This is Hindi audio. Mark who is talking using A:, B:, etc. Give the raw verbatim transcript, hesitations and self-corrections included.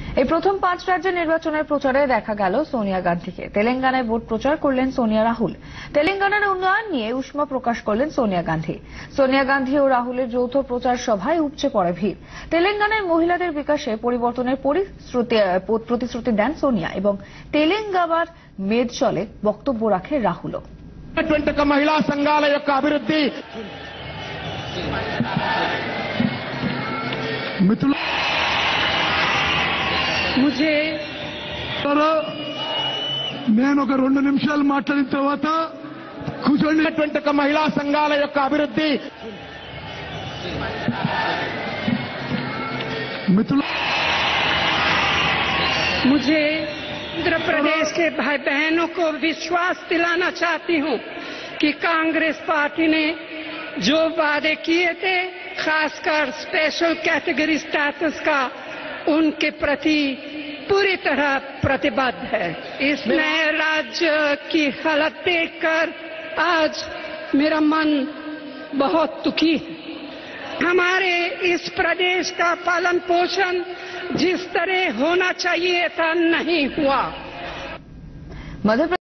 A: এই প্রথম পাঁচ রাজ্যের নির্বাচনের প্রচারে দেখা গেল সোনিয়া গান্ধীকে। তেলেঙ্গানায় ভোট প্রচার করলেন সোনিয়া রাহুল। তেলেঙ্গানার উন্নয়ন নিয়ে উষ্মা প্রকাশ করলেন সোনিয়া গান্ধী। সোনিয়া গান্ধী ও রাহুলের যৌথ প্রচার সভায় উপচে পড়ে ভিড়। তেলেঙ্গানায় মহিলাদের বিকাশে পরিবর্তনের প্রতিশ্রুতি দেন সোনিয়া এবং তেলেঙ্গানার মেদচলে বক্তব্য রাখে রাহুলও।
B: మహిళా సంఘాల యొక్క అభివృద్ధి మిత్రుల
C: मुझे
B: నేను ఒక రెండు నిమిషాలు మాట్లాడిన తర్వాత కూర్చోండి. మహిళా సంఘాల యొక్క అభివృద్ధి మిత్రుల
C: मुझे उत्तर प्रदेश के भाई बहनों को विश्वास दिलाना चाहती हूं कि कांग्रेस पार्टी ने जो वादे किए थे, खासकर स्पेशल कैटेगरी स्टेटस का, उनके प्रति पूरी तरह प्रतिबद्ध है। इस नए राज्य की हालत देखकर आज मेरा मन बहुत दुखी है। हमारे इस प्रदेश का पालन पोषण जिस तरह होना चाहिए था नहीं हुआ।